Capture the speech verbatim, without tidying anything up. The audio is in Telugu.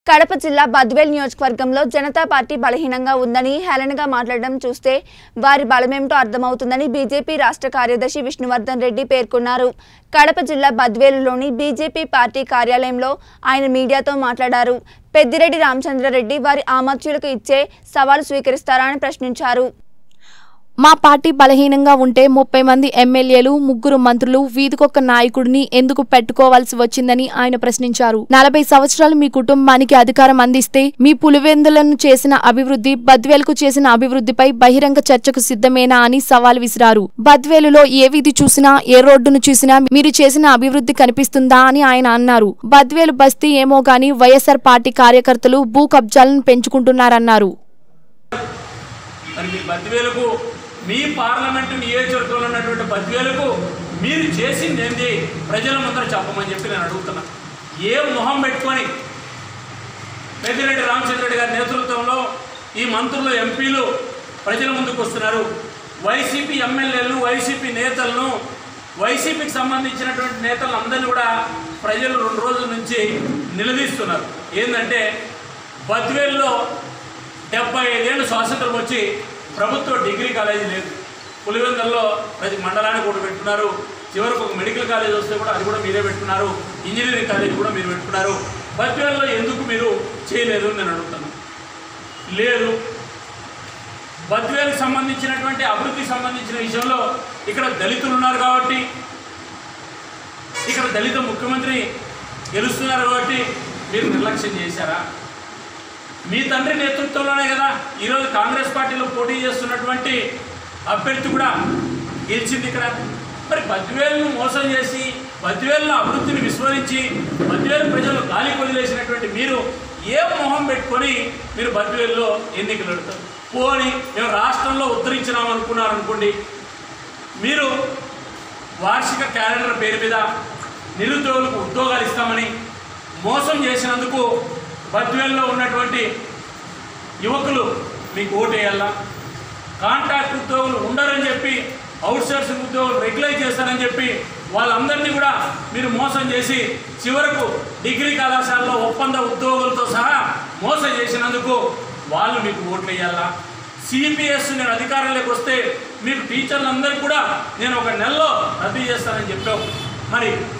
కడప జిల్లా బద్వేల్ నియోజకవర్గంలో జనతా పార్టీ బలహీనంగా ఉందని హేళనగా మాట్లాడడం చూస్తే వారి బలమేంటో అర్థమవుతుందని బీజేపీ రాష్ట్ర కార్యదర్శి విష్ణువర్ధన్ రెడ్డి పేర్కొన్నారు. కడప జిల్లా బద్వేలులోని బీజేపీ పార్టీ కార్యాలయంలో ఆయన మీడియాతో మాట్లాడారు. పెద్దిరెడ్డి రామచంద్రారెడ్డి వారి ఆమర్చులకు ఇచ్చే సవాలు స్వీకరిస్తారా అని ప్రశ్నించారు. మా పార్టీ బలహీనంగా ఉంటే ముప్పై మంది ఎమ్మెల్యేలు, ముగ్గురు మంత్రులు, వీధికొక్క నాయకుడిని ఎందుకు పెట్టుకోవాల్సి వచ్చిందని ఆయన ప్రశ్నించారు. నలభై సంవత్సరాలు మీ కుటుంబానికి అధికారం అందిస్తే మీ పులివెందులను చేసిన అభివృద్ధి, బద్వేలుకు చేసిన అభివృద్ధిపై బహిరంగ చర్చకు సిద్ధమేనా అని సవాల్ విసిరారు. బద్వేలులో ఏ వీధి చూసినా, ఏ రోడ్డును చూసినా మీరు చేసిన అభివృద్ధి కనిపిస్తుందా అని ఆయన అన్నారు. బద్వేలు బస్తీ ఏమో గాని వైఎస్ఆర్ పార్టీ కార్యకర్తలు భూ కబ్జాలను పెంచుకుంటున్నారన్నారు. మీ పార్లమెంటు నియోజకవర్గంలో ఉన్నటువంటి బద్వేలకు మీరు చేసింది ఏంది ప్రజల ముందర చెప్పమని చెప్పి నేను అడుగుతున్నా. ఏ మొహం పెట్టుకొని పెద్దిరెడ్డి రామచంద్రరెడ్డి గారి నేతృత్వంలో ఈ మంత్రులు, ఎంపీలు ప్రజల ముందుకు వస్తున్నారు. వైసీపీ ఎమ్మెల్యేలు, వైసీపీ నేతలను, వైసీపీకి సంబంధించినటువంటి నేతలను అందరినీ కూడా ప్రజలు రెండు రోజుల నుంచి నిలదీస్తున్నారు. ఏంటంటే బద్వేల్లో డెబ్బై ఐదేళ్ళు స్వాతంత్రం వచ్చి ప్రభుత్వ డిగ్రీ కాలేజీ లేదు. పులివెందుల్లో ప్రతి మండలానికి కూడా పెట్టుకున్నారు. చివరికి ఒక మెడికల్ కాలేజ్ వస్తే కూడా అది కూడా మీరే పెట్టుకున్నారు. ఇంజనీరింగ్ కాలేజ్ కూడా మీరు పెట్టుకున్నారు. బద్వేల్లో ఎందుకు మీరు చేయలేదు నేను అడుగుతాను. లేదు, బద్వేలుకు సంబంధించినటువంటి అభివృద్ధికి సంబంధించిన విషయంలో ఇక్కడ దళితులు ఉన్నారు కాబట్టి, ఇక్కడ దళిత ముఖ్యమంత్రి గెలుస్తున్నారు కాబట్టి మీరు నిర్లక్ష్యం చేశారా? మీ తండ్రి నేతృత్వంలోనే కదా ఈరోజు కాంగ్రెస్ పార్టీలో పోటీ చేస్తున్నటువంటి అభ్యర్థి కూడా గెలిచింది ఇక్కడ. మరి బద్వేలును మోసం చేసి, బద్వేలును అభివృద్ధిని విస్మరించి, బద్వేలు ప్రజలు గాలి వదిలేసినటువంటి మీరు ఏ మొహం పెట్టుకొని మీరు బద్వేలులో ఎన్నికలు పెడతారు? పోని మేము రాష్ట్రంలో ఉత్తరించినాం అనుకున్నారనుకోండి, మీరు వార్షిక క్యాలెండర్ పేరు మీద నిరుద్యోగులకు ఉద్యోగాలు ఇస్తామని మోసం చేసినందుకు బద్వేల్లో ఉన్నటువంటి యువకులు మీకు ఓటు వేయాలా? కాంట్రాక్ట్ ఉద్యోగులు ఉండరని చెప్పి, అవుట్సోర్సింగ్ ఉద్యోగులు రెగ్యులైజ్ చేస్తారని చెప్పి వాళ్ళందరినీ కూడా మీరు మోసం చేసి చివరకు డిగ్రీ కళాశాలలో ఒప్పంద ఉద్యోగులతో సహా మోసం చేసినందుకు వాళ్ళు మీకు ఓట్లు వేయాలా? సిపిఎస్ నేను అధికారంలోకి వస్తే మీకు టీచర్లందరికీ కూడా నేను ఒక నెలలో రద్దు చేస్తానని చెప్పావు. మరి